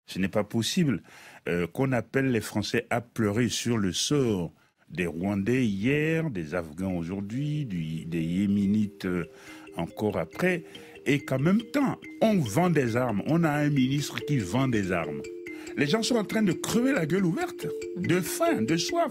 Ce n'est pas possible qu'on appelle les Français à pleurer sur le sort des Rwandais hier, des Afghans aujourd'hui, des Yéménites encore après, et qu'en même temps, on vend des armes. On a un ministre qui vend des armes. Les gens sont en train de crever la gueule ouverte, de faim, de soif,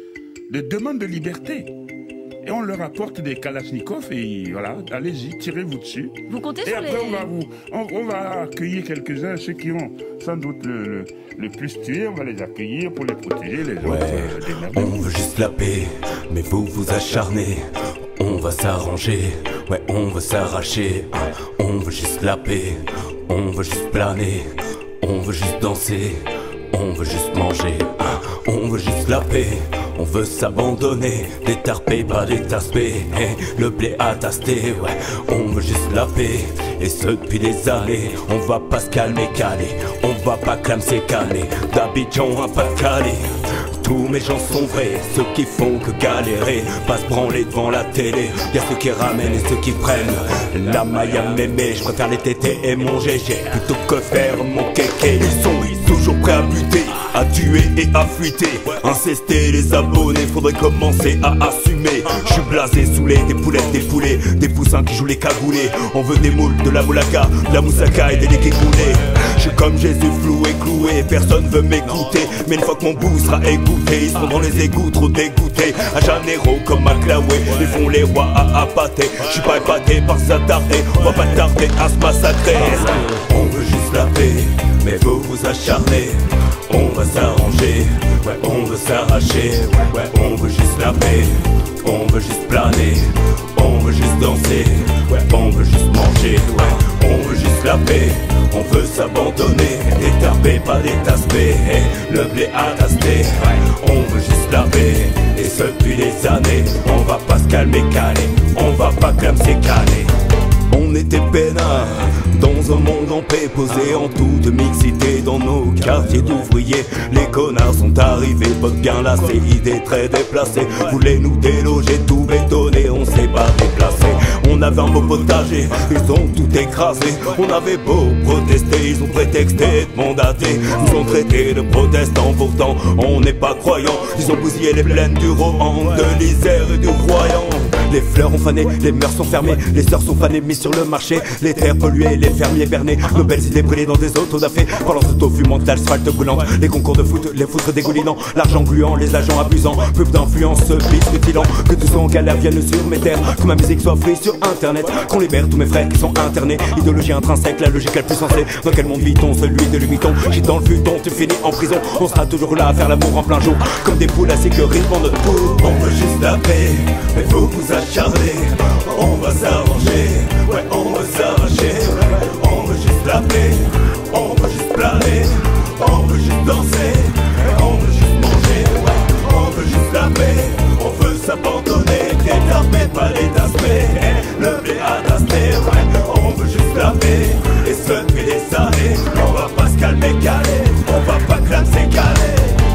de demande de liberté. Et on leur apporte des kalachnikovs et voilà, allez-y, tirez-vous dessus. Vous comptez et sur après, les... on va accueillir quelques-uns, ceux qui ont sans doute le plus tué, on va les accueillir pour les protéger, les autres des merdes. On veut juste la paix, mais vous vous acharnez. On va s'arranger, ouais, on veut s'arracher. On veut juste la paix, on veut juste planer. On veut juste danser, on veut juste manger. On veut juste la paix, on veut s'abandonner. Détarpé, pas détaspé, le blé à taster, ouais. On veut juste la paix, et ce depuis des années. On va pas se calmer, caler, on va pas clamser, caler. D'Abidjan à Pas-de-Calais, tous mes gens sont vrais, ceux qui font que galérer, pas se branler devant la télé. Y'a ceux qui ramènent et ceux qui prennent la maille à mémé. Je préfère les tétés et mon GG plutôt que faire mon kéké. Ils sont toujours prêts à buter, à tuer et à fuiter. Incester les abonnés, faudrait commencer à assumer. Je suis blasé, saoulé, des poulettes, des poulets, des poussins qui jouent les cagoulés. On veut des moules, de la moulaka, de la moussaka et des légués. Je suis comme Jésus floué, cloué, personne veut m'écouter. Mais une fois que mon bout sera écouté, ils seront dans les égouts trop dégoûtés. À Janeiro comme à Klaoué, ils font les rois à appâter. Je suis pas épaté par s'attarder, on va pas tarder à se massacrer. On veut juste la paix, mais vous vous acharnez. On va s'arranger, ouais, on veut s'arracher. Ouais, on veut juste la paix, on veut juste planer. On veut juste danser, ouais, on veut juste manger. Ouais, on veut juste la paix, on veut s'abandonner. Détarpé, pas détaspé, le blé à taster. Ouais, on veut juste la paix, et ce depuis des années. On va pas se calmer, caler, on va pas clamser, caler. On était peinards dans un monde en paix, posé en toute mixité dans nos quartiers d'ouvriers. Les connards sont arrivés, potes bien lassés, idées très déplacées. Voulaient nous déloger, tout bétonner, on s'est pas déplacé. On avait un beau potager, ils ont tout écrasé. On avait beau protester, ils ont prétexté de mandater. Nous ont traités de protestants, pourtant on n'est pas croyants. Ils ont bousillé les plaines du Rohan, de l'Isère et du Royan. Les fleurs ont fané, les mœurs sont fermées, les sœurs sont fanées, mises sur le marché. Les terres polluées, les fermiers bernés, nos belles idées brûlées dans des autos d'affaires. Pendant cette eau fumante, l'asphalte brûlante, les concours de foot, les foutres dégoulinants, l'argent gluant, les agents abusants, pub d'influence, bis mutilant. Que tout son galère vienne sur mes terres, que ma musique soit free sur internet, qu'on libère tous mes frères qui sont internés. Idéologie intrinsèque, la logique la plus sensée. Dans quel monde vit-on, celui de l'huiton? J'ai dans le futon, tu finis en prison. On sera toujours là à faire l'amour en plein jour, comme des poules à sécurité pour notre peau. On veut juste la paix, mais faut vous acharner. On va s'arranger, ouais, on veut s'arracher. On veut juste la paix, on veut juste planer. On veut juste danser, on veut juste manger. Ouais, on veut juste la paix, on veut s'abandonner. Détarpé, pas les taspés, le blé à taster. Ouais, on veut juste la paix, et ce depuis des années. On va pas se calmer, caler, on va pas clamser, caler.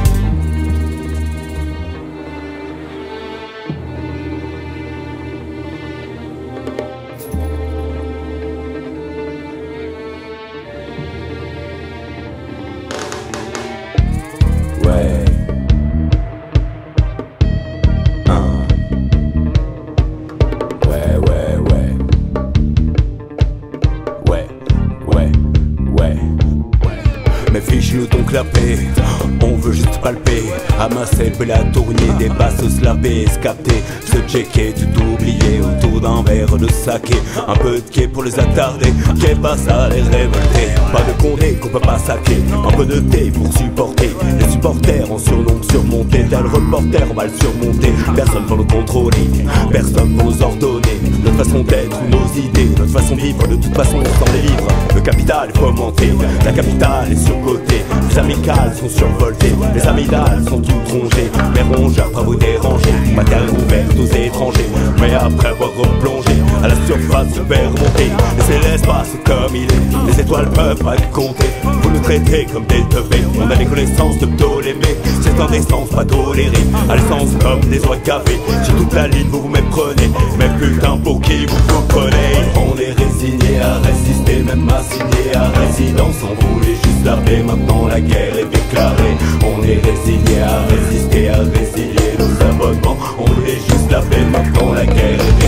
Mais fiche-nous donc la paix, on veut juste palper. Amasser le blé à tourner, des basses slabées, escapter. Se checker, tout oublier autour d'un verre de saké. Un peu de quai pour les attardés, quai pas ça les révolter. Pas de condé qu'on peut pas saquer, un peu de thé pour supporter. Les supporters en surnom surmonté, tel reporter on va le surmonter. Personne pour nous contrôler, personne pour nous ordonner. Notre façon d'être ou nos idées, notre façon de vivre, de toute façon on s'en délivre. Le capital est fomenté, la capitale est surcotée. Les amicales sont survoltées, les amygdales sont toutes rongées. Mes rongeurs pas vous déranger, ma terre ouverte aux étrangers. Mais après avoir replongé à la surface super montée, laissez l'espace comme il est, les étoiles peuvent pas être comptées. Vous nous traitez comme des teubés, on a les connaissances de Ptolémée. C'est indécence pas tolérée, à l'essence comme des oies gavées. Sur toute la ligne vous vous méprenez, mais putain pour qui vous vous prenez. On est résigné à résister, même assigné à résidence. On voulait juste la paix, maintenant la guerre est déclarée. On est résigné à résister, à résilier nos abonnements. On voulait juste la paix, maintenant la guerre est déclarée.